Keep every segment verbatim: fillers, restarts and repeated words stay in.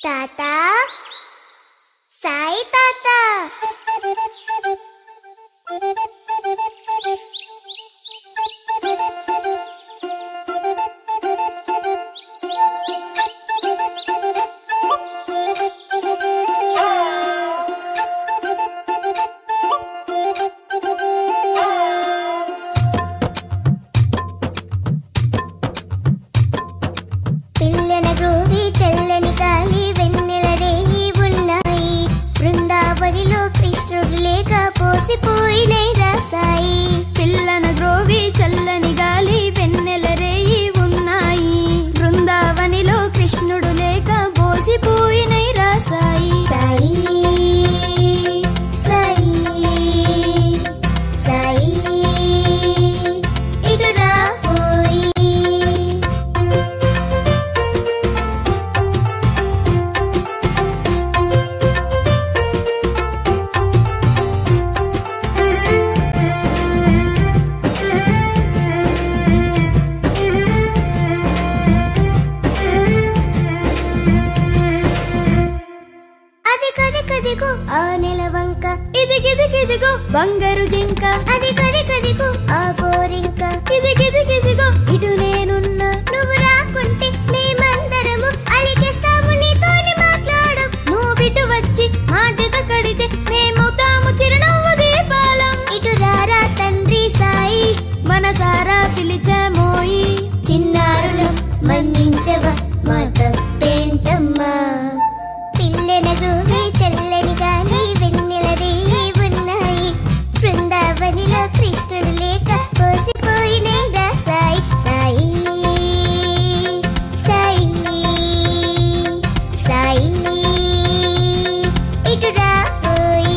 తాత సాయి తాత పిల్లన గ్రోవి చల్లని గాలి వెన్నెల రేయి ఉన్నాయి బృందావనిలో కృష్ణుడు లేక పోసిపోయినై రాసాయి పిల్లన గ్రోవి చల్లని గాలి వెన్నెల రేయి ఉన్నాయి బృందావనిలో కృష్ణుడు లేక పోసిపోయినై రాసాయి సాయి సాయి సాయి ఇటు రాపోయి అది కదికదిగో ఆ నెలవంక ఇది గిదిగిదిగో బంగారు జింక అది కదికదిగో ఆ గోరింక ఇది గిదిగిదిగో ఇటు నేనున్నా నువ్వు రాకుంటే మేమందరము అలికేస్తాము నీతోని మాట్లాడం నువ్విటు వచ్చి మా జత కడితే మేమవుతాము చిరునవ్వు దీపాలం ఇటు రారా తండ్రి సాయి మనసారా పిలిచామోయి చిన్నారులం మన్నించవా మా తప్పేంటమ్మా పిల్లన గ్రోవి చల్లని గాలి వెన్నెల రేయి ఉన్నాయి బృందావనిలో కృష్ణుడు లేక పోసిపోయినై రాసాయి సాయి సాయి సాయి ఇటు రాపోయి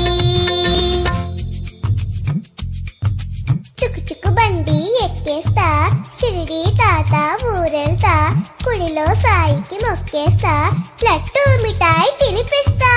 చుక్కు చుక్కు బండి ఎక్కేస్తా షిరిడి తాత ఊరెళ్తా కుడిలో సాయికి మొక్కేస్తా లడ్డు మిఠాయి తినిపిస్తా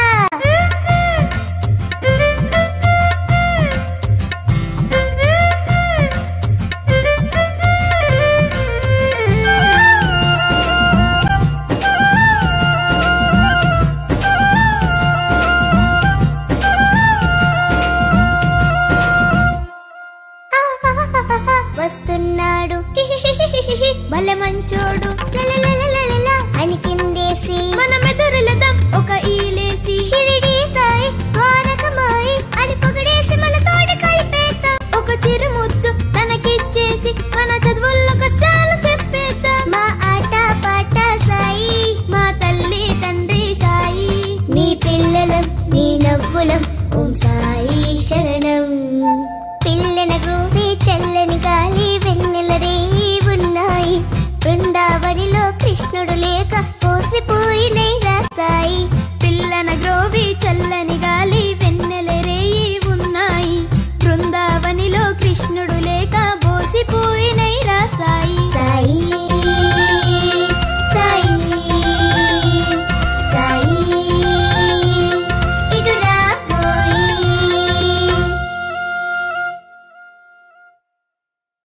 వస్తున్నాడు భలే మంచోడు లలలలలల అని చిందేసి మన మెదరులదం ఒక ఈలేసి షిరిడి సాయి ద్వారకమాయి అని పొగడేసి మన తోటి కలిపేద్దాం ఒక చిరుముద్దు తనకిచ్చేసి మన చదువుల్లో కష్టాలు చెప్పేద్దాం మా ఆట పాట సాయి మా తల్లి తండ్రి సాయి నీ పిల్లలం నీ నవ్వులం ఓం సాయి శరణం పిల్లన గ్రోవి చల్లని గాలి వెన్నెల రేయి ఉన్నాయి బృందావనిలో కృష్ణుడు లేక పోసిపోయినై రాసాయి పిల్లన గ్రోవి చల్ల